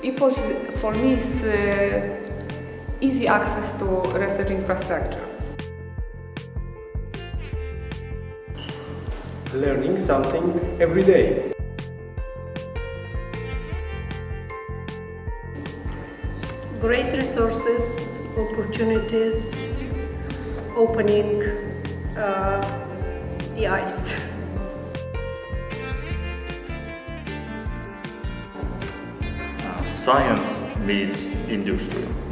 EPOS for me is easy access to research infrastructure. Learning something every day. Great resources, opportunities, opening the eyes. Science meets industry.